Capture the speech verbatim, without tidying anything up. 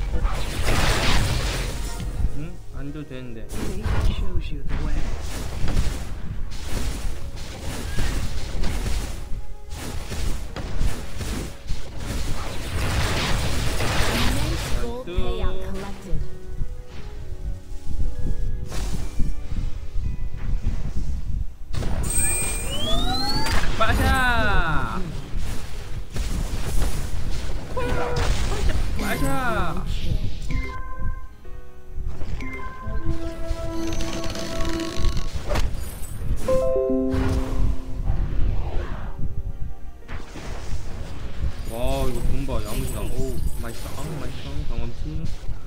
응? 안 줘도 되는데. Fate shows you the way. Immense gold payout collected. 빠샤! 빠샤! 와 이거 돈봐 야무지다. 오 맛있다. 아 맛있어 경험치.